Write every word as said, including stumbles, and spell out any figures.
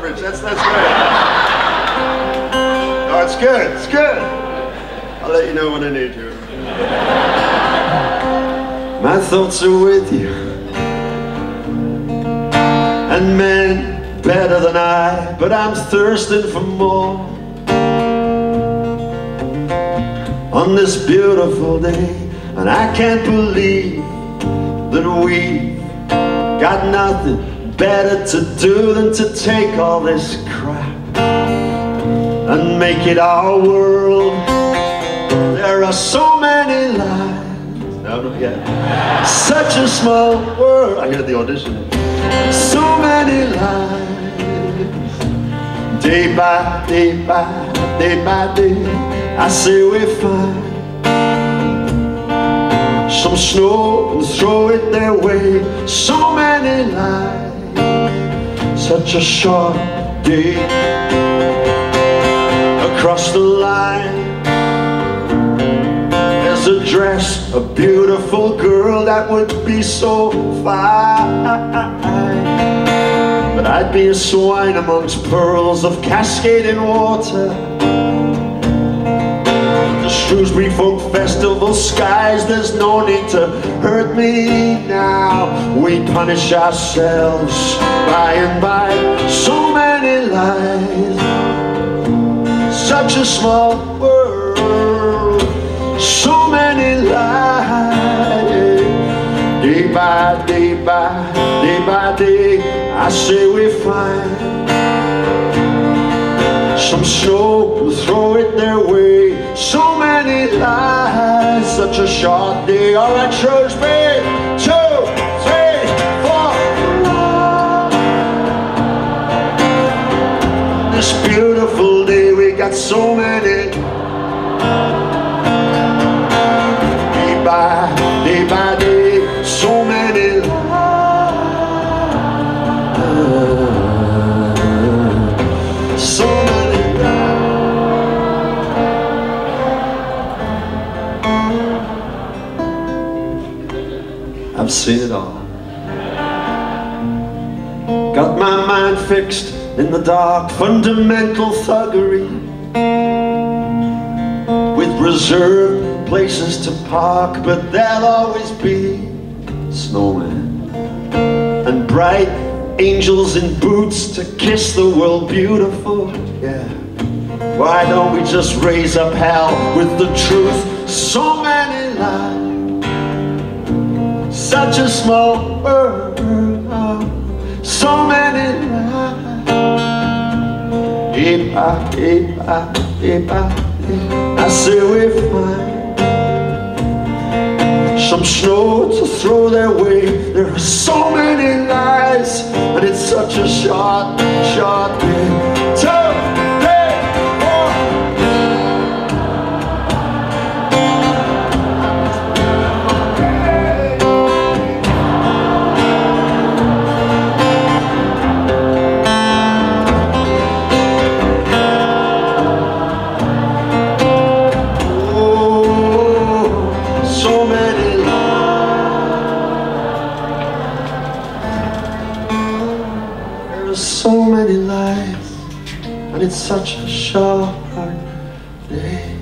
Rich. That's, that's great. No, it's good. It's good. I'll let you know when I need to. My thoughts are with you, and men better than I, but I'm thirsting for more. On this beautiful day, and I can't believe that we got nothing better to do than to take all this crap and make it our world. There are so many lives, no, not yet. Such a small world. I heard the audition. So many lives. Day by day by day by day, I say we find some snow and throw it their way. So many lives, such a short day. Across the line, there's a dress, a beautiful girl that would be so fine. But I'd be a swine amongst pearls of cascading water. The Shrewsbury Folk Festival skies, there's no need to hurt me now. We punish ourselves by and by. So many lies, such a small world. So many lies. Day by day by day by day, I say we find some snow, throw it their way. So many lies, such a short day. All right, Shrewsbury, two, three, four. This beautiful day, we got so many. Day by day by day, so many lies. So many lies. I've seen it all. Got my mind fixed in the dark, fundamental thuggery, with reserved places to park, but there'll always be snowmen and bright angels in boots to kiss the world beautiful. Yeah. Why don't we just raise up hell with the truth? So many lies, such a small world, so many lies. Day by day by day by day, I say we find some snow to throw their way. There are so many lies, and it's such a short, short day. Two, three, four. So many lies, and it's such a short day.